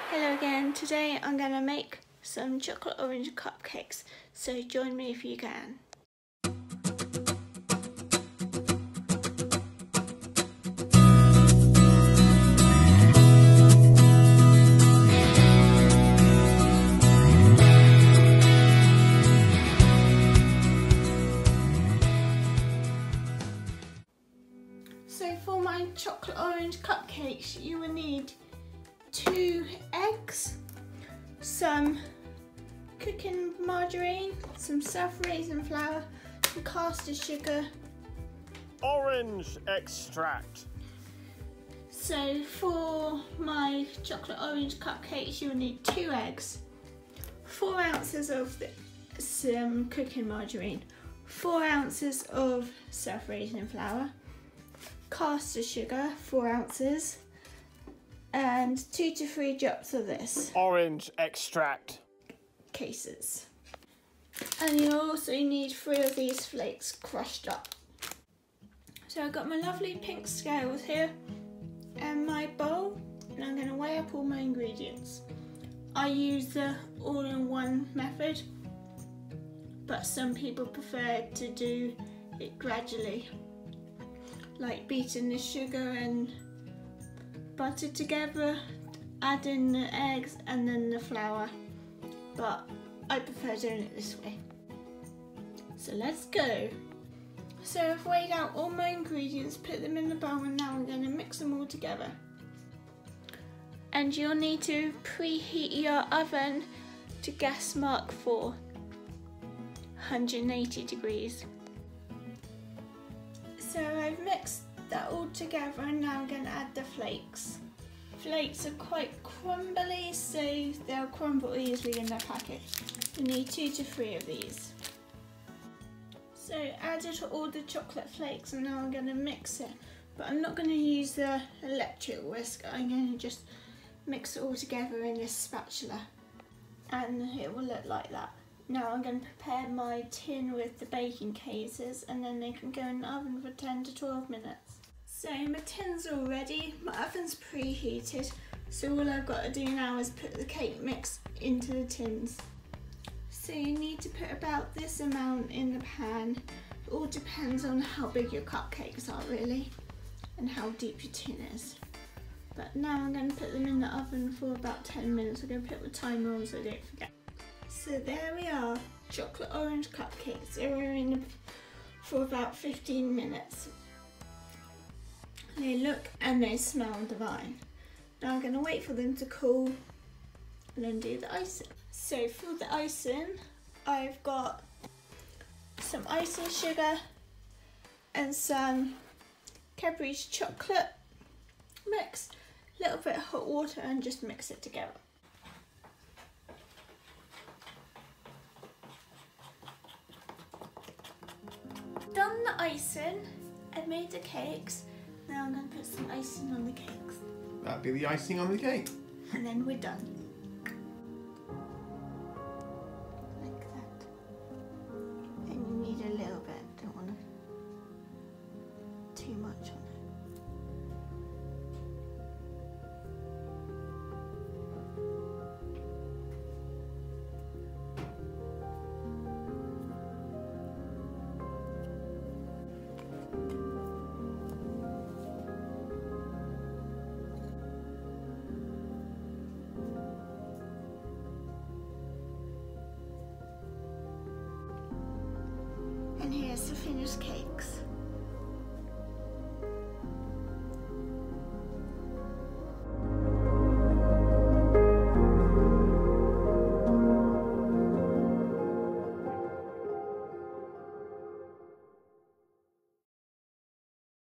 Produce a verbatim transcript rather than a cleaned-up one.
Hello again, today I'm going to make some chocolate orange cupcakes, so join me if you can. So for my chocolate orange cupcakes you will need two eggs, some cooking margarine, some self-raising flour, some caster sugar, orange extract. So for my chocolate orange cupcakes you will need two eggs, four ounces of the, some cooking margarine, four ounces of self-raising flour, caster sugar, four ounces, and two to three drops of this. Orange extract. Cases. And you also need three of these flakes crushed up. So I've got my lovely pink scales here and my bowl, and I'm going to weigh up all my ingredients. I use the all-in-one method, but some people prefer to do it gradually, like beating the sugar and butter together, add in the eggs and then the flour, but I prefer doing it this way. So let's go. So I've weighed out all my ingredients, put them in the bowl, and now I'm going to mix them all together. And you'll need to preheat your oven to gas mark for one hundred eighty degrees. So I've mixed that all together and now I'm going to add the flakes. Flakes are quite crumbly, so they'll crumble easily in the packet. You need two to three of these. So added all the chocolate flakes and now I'm going to mix it. But I'm not going to use the electric whisk, I'm going to just mix it all together in this spatula. And it will look like that. Now I'm going to prepare my tin with the baking cases and then they can go in the oven for ten to twelve minutes. So my tin's all ready, my oven's preheated, so all I've got to do now is put the cake mix into the tins. So you need to put about this amount in the pan. It all depends on how big your cupcakes are really and how deep your tin is. But now I'm going to put them in the oven for about ten minutes. I'm going to put the timer on so I don't forget. So there we are, chocolate orange cupcakes. They were in for about fifteen minutes. They look and they smell divine. Now I'm going to wait for them to cool and then do the icing. So for the icing, I've got some icing sugar and some Cadbury's chocolate mix, a little bit of hot water, and just mix it together. Done the icing and made the cakes. Now I'm going to put some icing on the cakes. That'd be the icing on the cake. And then we're done. Like that. And you need a little bit, don't want too much on it. And here's the finished cakes.